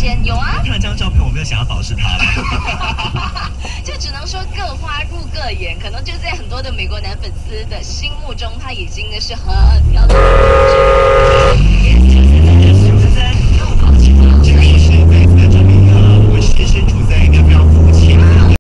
天有啊。 看了这张照片，我没有想要保释他了。 就只能说各花入各眼，可能就在很多的美国男粉丝的心目中，他已经是很漂亮的。